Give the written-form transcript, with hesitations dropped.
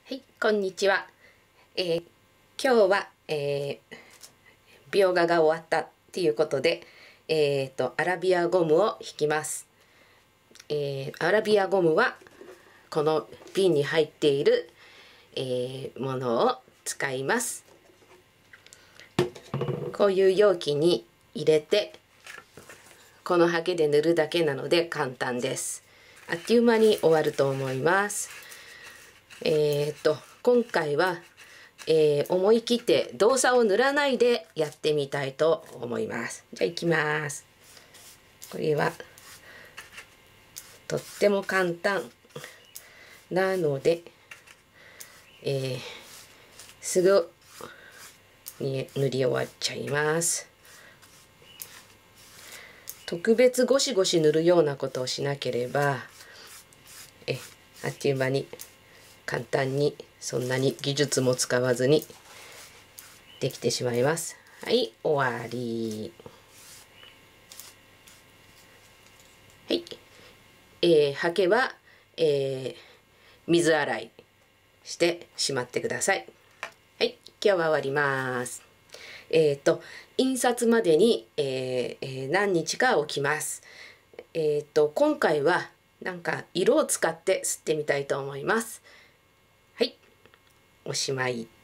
はい、こんにちは。今日は、描画が終わったっていうことで、アラビアゴムを引きます。アラビアゴムはこの瓶に入っている、ものを使います。こういう容器に入れて、このハケで塗るだけなので簡単です。あっという間に終わると思います。今回は、思い切って動作を塗らないでやってみたいと思います。じゃあ行きます。これはとっても簡単なので、すぐに塗り終わっちゃいます。特別ゴシゴシ塗るようなことをしなければあっという間に簡単に、そんなに技術も使わずにできてしまいます。はい、終わり。はい、ハケは、水洗いしてしまってください。はい、今日は終わります。印刷までに、何日か置きます。今回はなんか色を使って刷ってみたいと思います。はい、おしまい。